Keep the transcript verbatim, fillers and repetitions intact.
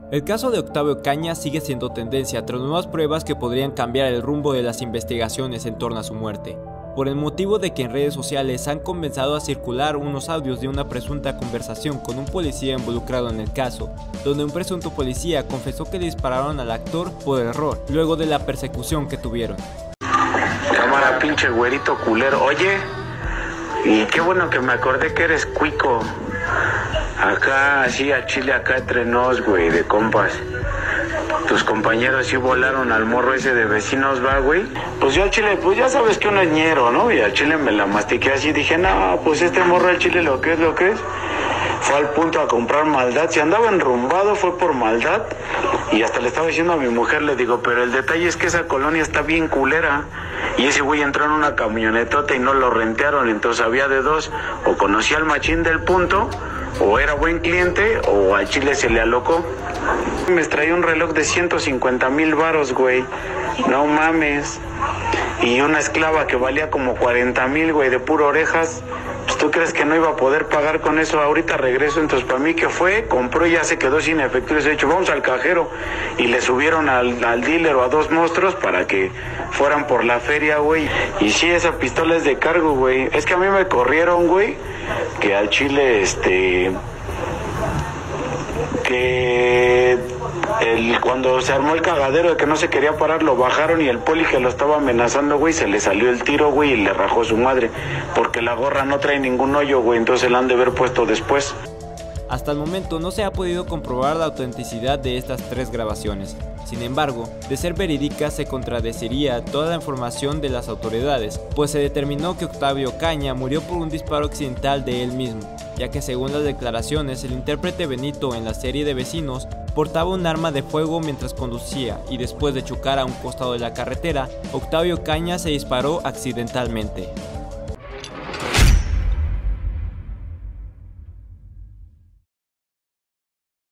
El caso de Octavio Caña sigue siendo tendencia tras nuevas pruebas que podrían cambiar el rumbo de las investigaciones en torno a su muerte, por el motivo de que en redes sociales han comenzado a circular unos audios de una presunta conversación con un policía involucrado en el caso, donde un presunto policía confesó que le dispararon al actor por error, luego de la persecución que tuvieron. Cámara, pinche güerito culero, oye, y qué bueno que me acordé que eres cuico. Acá, así a Chile, acá entre nos, güey, de compas. Tus compañeros sí volaron al morro ese de vecinos, va, güey. Pues yo al Chile, pues ya sabes que uno es ñero, ¿no? Y al Chile me la mastiqué así, dije, no, pues este morro al Chile lo que es, lo que es. Fue al punto a comprar maldad. Si andaba enrumbado fue por maldad. Y hasta le estaba diciendo a mi mujer, le digo, pero el detalle es que esa colonia está bien culera. Y ese güey entró en una camionetota y no lo rentearon. Entonces había de dos, o conocía al machín del punto, o era buen cliente, o al Chile se le alocó. Me traía un reloj de ciento cincuenta mil varos, güey. No mames. Y una esclava que valía como cuarenta mil, güey, de puro orejas. Pues tú crees que no iba a poder pagar con eso. Ahorita regreso, entonces para mí que fue, compró y ya se quedó sin efectivo. Les he dicho, vamos al cajero. Y le subieron al, al dealer o a dos monstruos para que fueran por la feria, güey. Y sí, esa pistola es de cargo, güey. Es que a mí me corrieron, güey, que al Chile, este... que el, cuando se armó el cagadero de que no se quería parar, lo bajaron y el poli que lo estaba amenazando, güey, se le salió el tiro, güey, y le rajó su madre, porque la gorra no trae ningún hoyo, güey, entonces la han de haber puesto después. Hasta el momento no se ha podido comprobar la autenticidad de estas tres grabaciones. Sin embargo, de ser verídica se contradeciría toda la información de las autoridades, pues se determinó que Octavio Caña murió por un disparo accidental de él mismo, ya que según las declaraciones el intérprete Benito en la serie de Vecinos portaba un arma de fuego mientras conducía y después de chocar a un costado de la carretera, Octavio Caña se disparó accidentalmente.